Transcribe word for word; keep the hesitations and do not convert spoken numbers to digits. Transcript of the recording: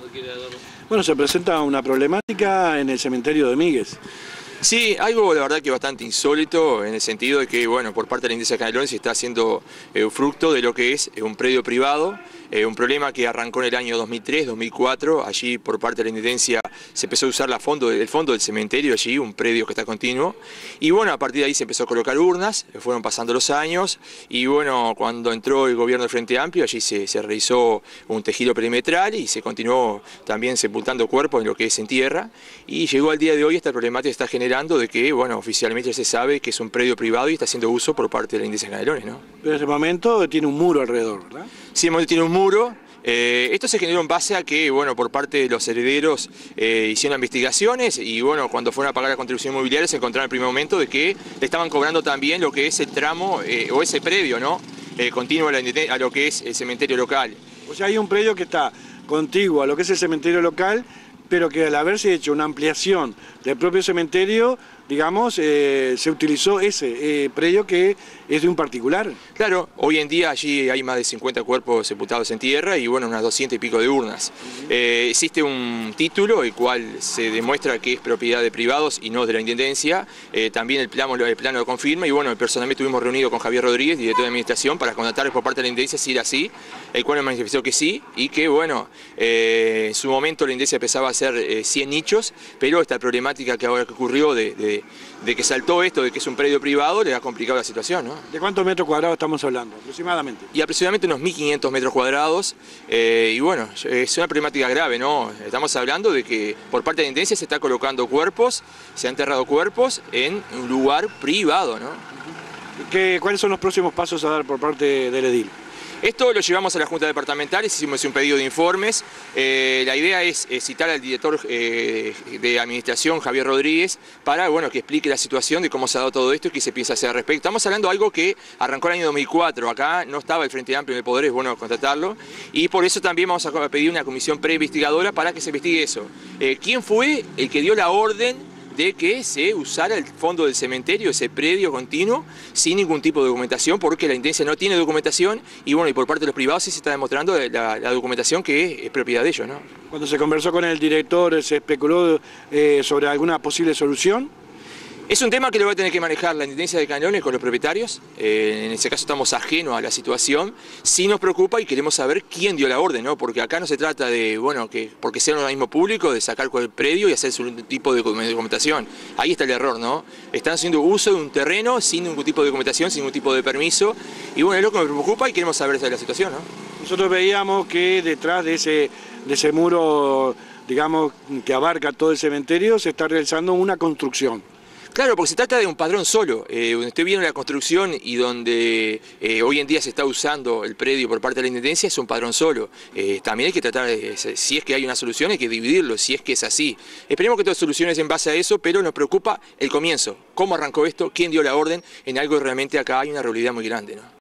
Bueno, se presenta una problemática en el cementerio de Míguez. Sí, algo la verdad que bastante insólito en el sentido de que, bueno, por parte de la Intendencia de Canelones se está haciendo eh, fruto de lo que es eh, un predio privado, eh, un problema que arrancó en el año dos mil tres, dos mil cuatro, allí por parte de la Intendencia se empezó a usar la fondo, el fondo del cementerio allí, un predio que está continuo, y bueno, a partir de ahí se empezó a colocar urnas, fueron pasando los años, y bueno, cuando entró el gobierno del Frente Amplio, allí se, se realizó un tejido perimetral y se continuó también sepultando cuerpos en lo que es en tierra, y llegó al día de hoy esta problemática está generando de que, bueno, oficialmente se sabe que es un predio privado y está haciendo uso por parte de la Intendencia de Canelones, ¿no? Pero en ese momento tiene un muro alrededor, ¿verdad? Sí, en ese momento tiene un muro. Eh, esto se generó en base a que, bueno, por parte de los herederos eh, hicieron investigaciones y, bueno, cuando fueron a pagar la contribución inmobiliaria se encontraron en el primer momento de que le estaban cobrando también lo que es el tramo eh, o ese predio, ¿no? Eh, continuo a, la, a lo que es el cementerio local. O sea, hay un predio que está contiguo a lo que es el cementerio local, pero que al haberse hecho una ampliación del propio cementerio, digamos, eh, se utilizó ese eh, predio que es de un particular. Claro, hoy en día allí hay más de cincuenta cuerpos sepultados en tierra y bueno, unas doscientas y pico de urnas. Uh-huh. eh, existe un título el cual se demuestra que es propiedad de privados y no de la Intendencia, eh, también el plano, el plano lo confirma y bueno, personalmente estuvimos reunidos con Javier Rodríguez, director de Administración, para constatar por parte de la Intendencia si era así, el cual nos manifestó que sí y que bueno, eh, en su momento la Intendencia empezaba a hacer eh, cien nichos, pero esta problemática que ahora que ocurrió de, de de que saltó esto, de que es un predio privado, le ha complicado la situación, ¿no? ¿De cuántos metros cuadrados estamos hablando, aproximadamente? Y aproximadamente unos mil quinientos metros cuadrados, eh, y bueno, es una problemática grave, ¿no? Estamos hablando de que por parte de la Intendencia se está colocando cuerpos, se han enterrado cuerpos en un lugar privado, ¿no? ¿Qué, ¿Cuáles son los próximos pasos a dar por parte del edil? Esto lo llevamos a la Junta Departamental, hicimos un pedido de informes. Eh, la idea es eh, citar al director eh, de Administración, Javier Rodríguez, para bueno, que explique la situación de cómo se ha dado todo esto y qué se piensa hacer al respecto. Estamos hablando de algo que arrancó el año dos mil cuatro, acá no estaba el Frente Amplio en el poder, es bueno constatarlo, y por eso también vamos a pedir una comisión preinvestigadora para que se investigue eso. Eh, ¿Quién fue el que dio la orden de que se usara el fondo del cementerio, ese predio continuo, sin ningún tipo de documentación, porque la Intendencia no tiene documentación y bueno, y por parte de los privados sí se está demostrando la, la documentación que es propiedad de ellos, ¿no? Cuando se conversó con el director, ¿se especuló eh, sobre alguna posible solución? Es un tema que lo va a tener que manejar la Intendencia de Canelones con los propietarios, eh, en ese caso estamos ajenos a la situación, sí nos preocupa y queremos saber quién dio la orden, ¿no? Porque acá no se trata de, bueno, que porque sea un organismo público, de sacar el predio y hacer un tipo de documentación. Ahí está el error, ¿no? Están haciendo uso de un terreno sin ningún tipo de documentación, sin ningún tipo de permiso, y bueno, es lo que nos preocupa y queremos saber esa es la situación, ¿no? Nosotros veíamos que detrás de ese, de ese muro, digamos, que abarca todo el cementerio, se está realizando una construcción. Claro, porque se trata de un padrón solo, eh, donde usted viene la construcción y donde eh, hoy en día se está usando el predio por parte de la Intendencia, es un padrón solo. Eh, también hay que tratar, de, si es que hay una solución, hay que dividirlo, si es que es así. Esperemos que todas soluciones en base a eso, pero nos preocupa el comienzo, cómo arrancó esto, quién dio la orden, en algo que realmente acá hay una realidad muy grande, ¿no?